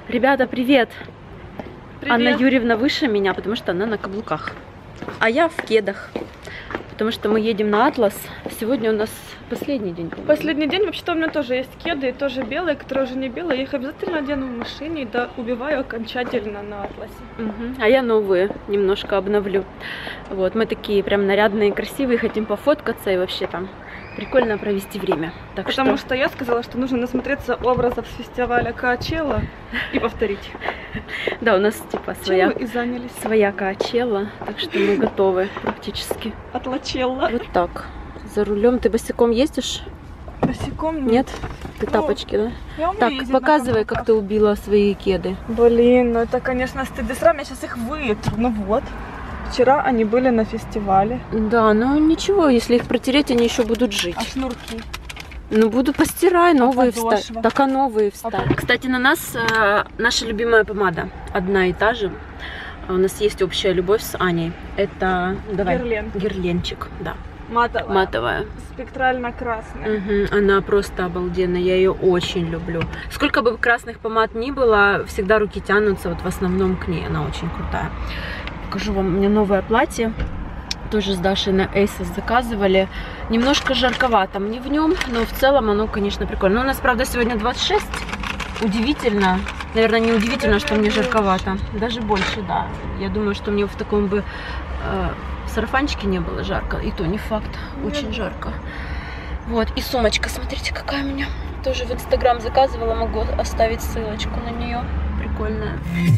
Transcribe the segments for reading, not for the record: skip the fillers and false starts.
Ребята, привет! Привет. Анна Юрьевна выше меня, потому что она на каблуках. А я в кедах, потому что мы едем на Атлас. Сегодня у нас последний день. Последний день. Вообще-то у меня тоже есть кеды, тоже белые, которые уже не белые. Я их обязательно одену в машине, да, убиваю окончательно на Атласе. А я новые немножко обновлю. Вот, мы такие прям нарядные, красивые, хотим пофоткаться и вообще там прикольно провести время. Так Потому что я сказала, что нужно насмотреться образов с фестиваля Коачелла и повторить. Да, у нас типа Чем мы и занялись. своя Коачелла, так что мы готовы практически. Отлачелла. Вот так. За рулем ты босиком ездишь? Босиком Нет? Ты тапочки, да? Я умею Так, ездить на показывай, каблуках. как ты убила свои кеды. Блин, ну это, конечно, стыд и срам. Я сейчас их вытру. Ну вот. Вчера они были на фестивале. Да, ну ничего, если их протереть, они еще будут жить. А шнурки? Ну, буду постирай, новые подошва? вставь. Так, а новые вставь. Кстати, на нас наша любимая помада. Одна и та же. У нас есть общая любовь с Аней. Это, давай, Герленчик, да. Матовая. Матовая. Спектрально-красная. Угу, она просто обалденная, я ее очень люблю. Сколько бы красных помад ни было, всегда руки тянутся вот в основном к ней. Она очень крутая. Покажу вам, у меня новое платье. Тоже с Дашей на Asos заказывали. Немножко жарковато мне в нем, но в целом оно, конечно, прикольно. Но у нас, правда, сегодня 26. Удивительно. Наверное, не удивительно, что мне жарковато. Даже больше, да. Я думаю, что мне в таком бы сарафанчике не было жарко. И то не факт. Очень жарко. Вот. И сумочка, смотрите, какая у меня. Тоже в Инстаграм заказывала. Могу оставить ссылочку на нее. Прикольная.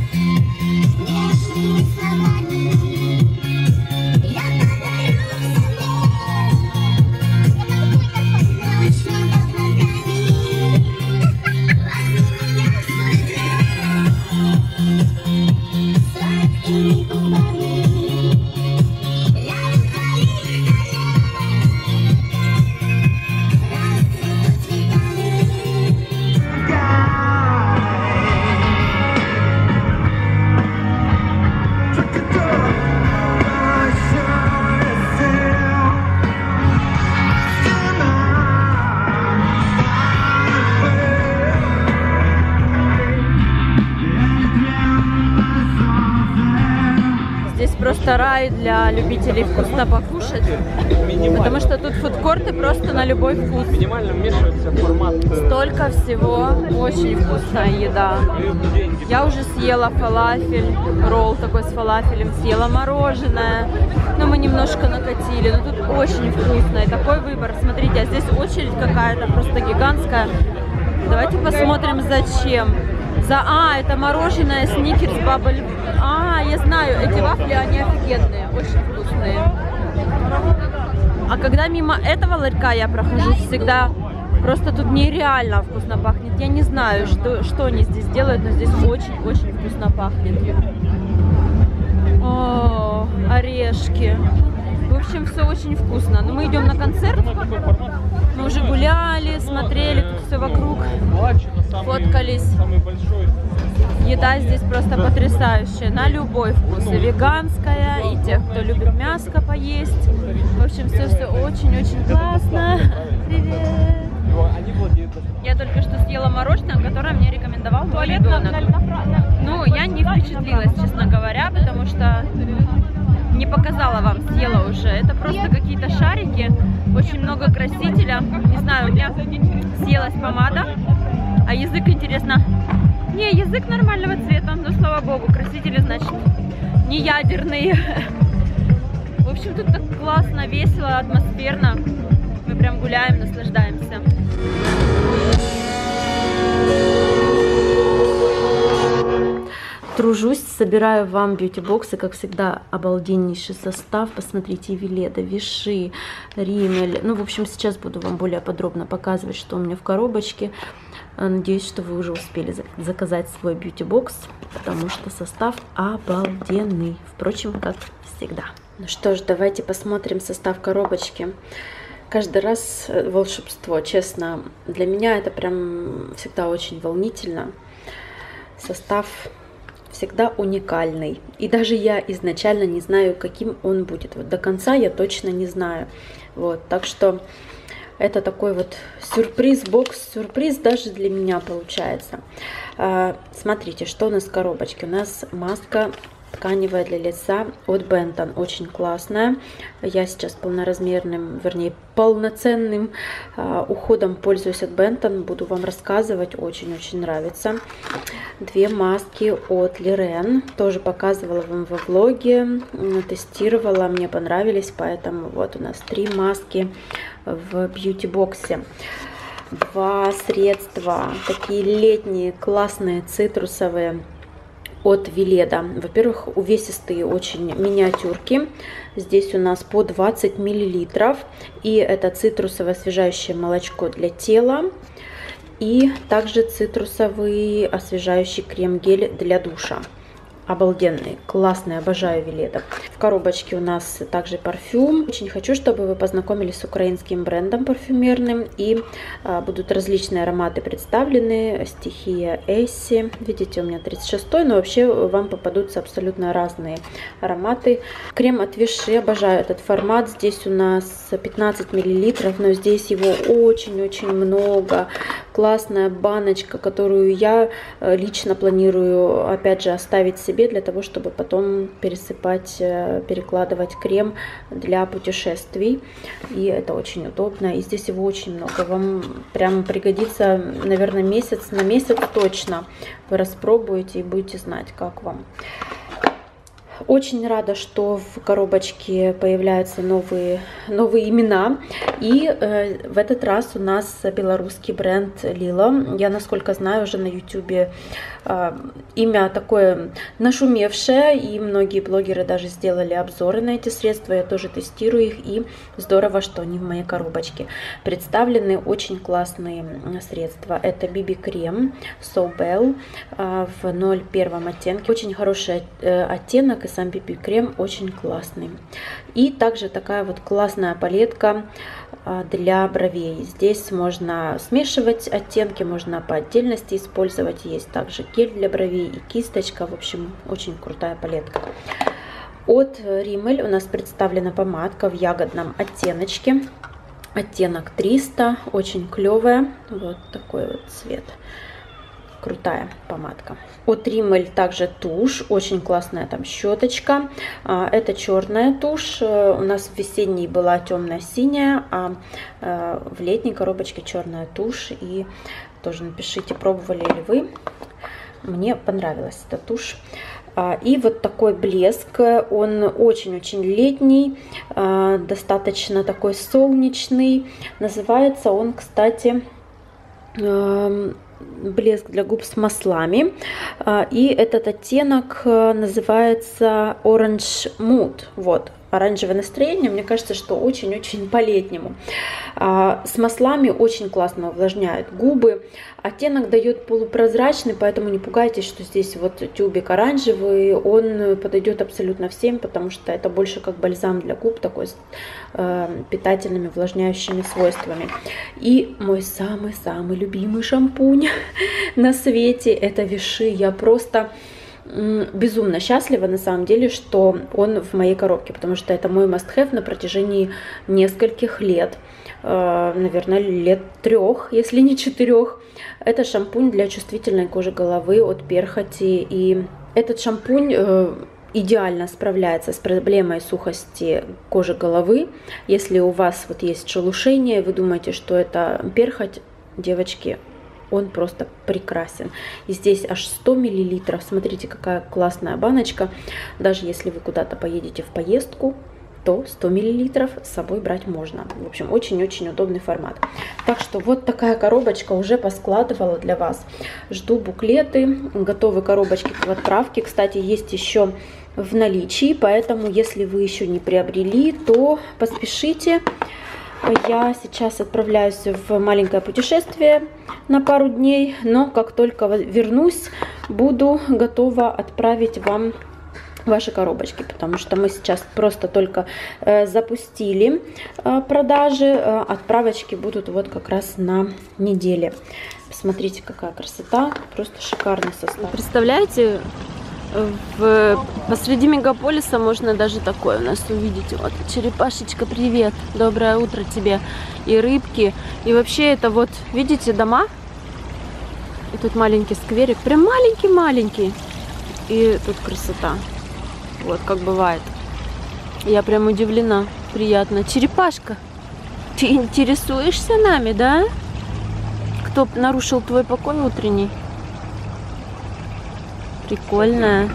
Просто рай для любителей вкусно покушать, потому что тут фудкорты просто на любой вкус. Минимально вмешивается формат. Столько всего, очень вкусная еда. Я уже съела фалафель, ролл такой с фалафелем, съела мороженое, но мы немножко накатили, но тут очень вкусно и такой выбор. Смотрите, а здесь очередь какая-то просто гигантская. Давайте посмотрим, зачем. Это мороженое Сникерс Бабл. Я знаю, эти вафли, они офигенные, очень вкусные. А когда мимо этого ларька я прохожу, всегда просто тут нереально вкусно пахнет. Я не знаю, что они здесь делают, но здесь очень-очень вкусно пахнет. О, орешки. В общем, все очень вкусно. Но мы идем на концерт. Мы уже гуляли, смотрели тут все вокруг, фоткались. Еда здесь просто потрясающая, на любой вкус. И веганская, и тех, кто любит мяско поесть. В общем, все очень-очень классно. Привет! Я только что съела мороженое, которое мне рекомендовал мой ребенок. Ну, я не впечатлилась, честно говоря, потому что не показала вам, съела уже. Это просто какие-то шарики, очень много красителя. Не знаю, у меня съелась помада, а язык, интересно... Не, язык нормального цвета, но слава богу, красители, значит, не ядерные. В общем, тут так классно, весело, атмосферно. Мы прям гуляем, наслаждаемся. Тружусь, собираю вам бьюти-боксы, как всегда, обалденнейший состав. Посмотрите, Веледа, Виши, Римель. Ну, в общем, сейчас буду вам более подробно показывать, что у меня в коробочке. Надеюсь, что вы уже успели заказать свой бьюти-бокс, потому что состав обалденный. Впрочем, как всегда. Ну что ж, давайте посмотрим состав коробочки. Каждый раз волшебство, честно. Для меня это прям всегда очень волнительно. Состав всегда уникальный. И даже я изначально не знаю, каким он будет. Вот до конца я точно не знаю. Вот, так что это такой вот сюрприз, бокс-сюрприз даже для меня получается. Смотрите, что у нас в коробочке. У нас маска тканевая для лица от Benton. Очень классная. Я сейчас полноразмерным, вернее, полноценным уходом пользуюсь от Benton. Буду вам рассказывать. Очень-очень нравится. Две маски от Liren. Тоже показывала вам во влоге. Тестировала. Мне понравились. Поэтому вот у нас 3 маски в бьюти-боксе. 2 средства. Такие летние, классные, цитрусовые. От Веледа. Во-первых, увесистые очень миниатюрки. Здесь у нас по 20 мл. И это цитрусовое освежающее молочко для тела. И также цитрусовый освежающий крем-гель для душа. Обалденный, классный, обожаю Веледа. В коробочке у нас также парфюм. Очень хочу, чтобы вы познакомились с украинским брендом парфюмерным. И будут различные ароматы представлены. Стихия Essie. Видите, у меня 36-й, но вообще вам попадутся абсолютно разные ароматы. Крем от Vichy, обожаю этот формат. Здесь у нас 15 мл, но здесь его очень-очень много. Классная баночка, которую я лично планирую, опять же, оставить себе для того, чтобы потом пересыпать, перекладывать крем для путешествий. И это очень удобно. И здесь его очень много. Вам прям пригодится, наверное, месяц на месяц точно. Вы распробуете и будете знать, как вам. Очень рада, что в коробочке появляются новые имена. И в этот раз у нас белорусский бренд Lila. Я, насколько знаю, уже на YouTube имя такое нашумевшее. И многие блогеры даже сделали обзоры на эти средства. Я тоже тестирую их. И здорово, что они в моей коробочке. Представлены очень классные средства. Это BB-крем So Belle в 01 оттенке. Очень хороший оттенок. И сам BB-крем очень классный. И также такая вот классная палетка для бровей. Здесь можно смешивать оттенки, можно по отдельности использовать. Есть также гель для бровей и кисточка. В общем, очень крутая палетка. От Rimmel у нас представлена помадка в ягодном оттеночке. Оттенок 300. Очень клевая. Вот такой вот цвет. Крутая помадка. От Rimmel также тушь. Очень классная там щеточка. Это черная тушь. У нас в весенней была темно-синяя, а в летней коробочке черная тушь. И тоже напишите, пробовали ли вы. Мне понравилась эта тушь. И вот такой блеск. Он очень-очень летний. Достаточно такой солнечный. Называется он, кстати, блеск для губ с маслами. И этот оттенок называется Orange Mood. Вот, оранжевое настроение. Мне кажется, что очень-очень по-летнему. С маслами очень классно увлажняет губы. Оттенок дает полупрозрачный, поэтому не пугайтесь, что здесь вот тюбик оранжевый. Он подойдет абсолютно всем, потому что это больше как бальзам для губ, такой с питательными, увлажняющими свойствами. И мой самый-самый любимый шампунь на свете — это Vichy. Я просто безумно счастлива на самом деле, что он в моей коробке, потому что это мой must-have на протяжении нескольких лет, наверное, лет 3, если не 4. Это шампунь для чувствительной кожи головы от Перхоти, и этот шампунь идеально справляется с проблемой сухости кожи головы. Если у вас вот есть шелушение, вы думаете, что это перхоть, девочки, он просто прекрасен. И здесь аж 100 мл. Смотрите, какая классная баночка. Даже если вы куда-то поедете в поездку, то 100 мл с собой брать можно. В общем, очень-очень удобный формат. Так что вот такая коробочка уже поскладывала для вас. Жду буклеты, готовы коробочки к отправке. Кстати, есть еще в наличии, поэтому если вы еще не приобрели, то поспешите. Я сейчас отправляюсь в маленькое путешествие на пару дней, но как только вернусь, буду готова отправить вам ваши коробочки, потому что мы сейчас просто только запустили продажи. Отправочки будут вот как раз на неделе. Посмотрите, какая красота, просто шикарный состав. Представляете, посреди мегаполиса можно даже такое у нас увидеть. Вот черепашечка, привет, доброе утро тебе. И рыбки. И вообще это вот, видите, дома? И тут маленький скверик, прям маленький-маленький. И тут красота. Вот как бывает. Я прям удивлена. Приятно. Черепашка, ты интересуешься нами, да? Кто нарушил твой покой утренний? Прикольная.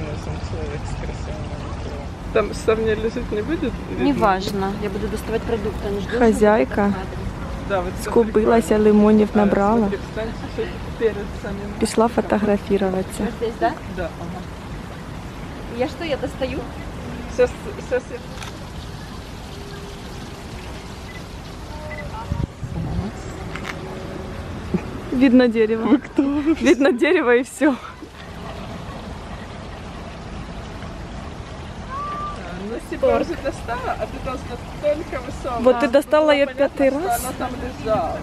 Там сомня лежит не будет? Неважно. Я буду доставать продукты. Они ждут, Хозяйка да, вот скупилася, лимонів набрала. Пішла фотографироваться. Здесь, да? Да, ага. Я что, я достаю? Сейчас я... Видно дерево. Вы кто? Видно дерево и все. Ну, типа, уже достала, а ты должна только высовывать. Вот ты достала ее 5-й раз. Она там лежала.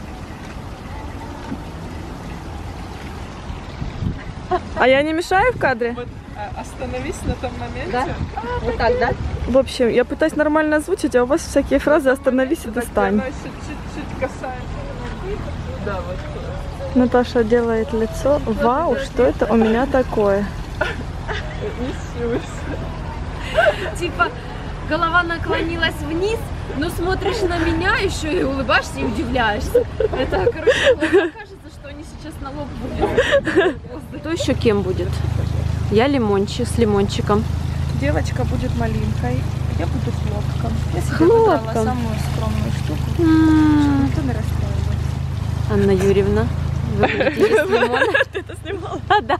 А я не мешаю в кадре? Вот, остановись на том моменте. Да? Вот так, да? В общем, я пытаюсь нормально озвучить, а у вас всякие фразы «остановись и достань». Она еще чуть-чуть касается. Да, вот. Наташа делает лицо. Вау, что это у меня такое? Несусь. Типа, голова наклонилась вниз, но смотришь на меня еще и улыбаешься и удивляешься. Это, короче, кажется, что они сейчас на лоб вылезут. Кто еще кем будет? Я лимончик с лимончиком. Девочка будет малинкой, я буду хлопком. Я себе Хлопком. выбрала самую скромную штуку, чтобы никто не расстраивался. Анна Юрьевна, вы будете есть лимон? Ты это снимала? Да.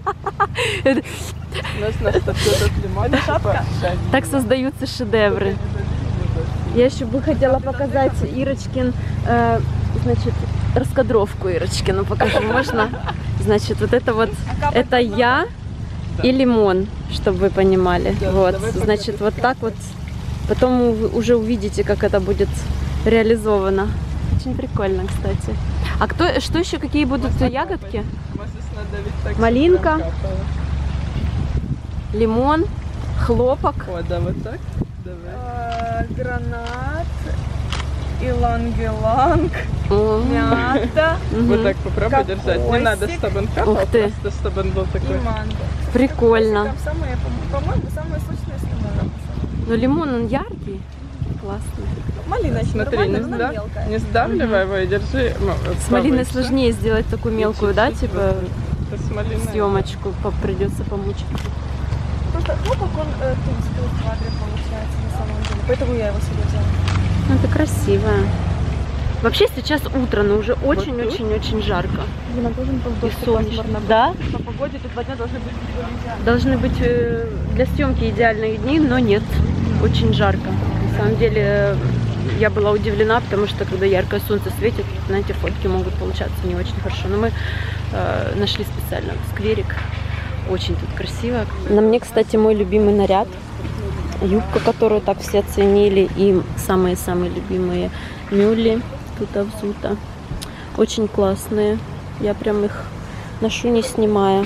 У нас на что этот лимон. Шапка? Так создаются шедевры. Я еще бы хотела показать Ирочкин, значит, раскадровку Ирочкину покажу, можно? Значит, вот это вот, это я и лимон, чтобы вы понимали. Да, вот, давай значит, покажи. вот так вот. Потом вы уже увидите, как это будет реализовано. Очень прикольно, кстати. А что еще, какие будут ягодки? Вот здесь надавить так, Малинка. чтобы там капало. Лимон, хлопок. О, да, вот так. Давай. Гранат, иланг-иланг, О, мята мгм. Вот так попробуй держать. Не надо, чтобы он капал, Ух ты. просто чтобы он был и такой. манго. Прикольно. Там самые, по-моему, самые сочные с лимоном. Но лимон, он яркий. Классный. Малина еще Смотри, нормально, не, но она мелкая. не сдавливай его и держи. С малиной сложнее сделать такую мелкую, да, типа С малиной. съемочку придется помучить. Просто хлопок, он тульский в кадре получается на самом деле. Поэтому я его себе взяла. Ну, это красиво. Вообще сейчас утро, но уже очень-очень-очень жарко. Блин, а должен был И дождь солнечно. пасмурно. Да? По погоде эти 2 дня должны быть идеально. Должны быть для съемки идеальные дни, но нет. Очень жарко. На самом деле я была удивлена, потому что когда яркое солнце светит, знаете, фотки могут получаться не очень хорошо. Но мы нашли специально скверик. Очень тут красиво. На мне, кстати, мой любимый наряд. Юбка, которую так все оценили. И самые-самые любимые мюли тут взута. Очень классные. Я прям их ношу, не снимая.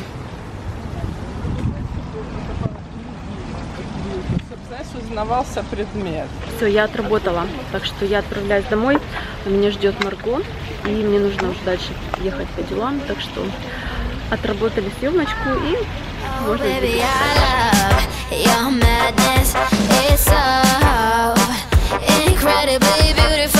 Чтобы, знаешь, узнавался предмет. Все, я отработала. Так что я отправляюсь домой. Меня ждет Марго. И мне нужно уже дальше ехать по делам. Так что отработали съемочку и можно Baby, двигаться. I love your madness. It's so incredibly beautiful.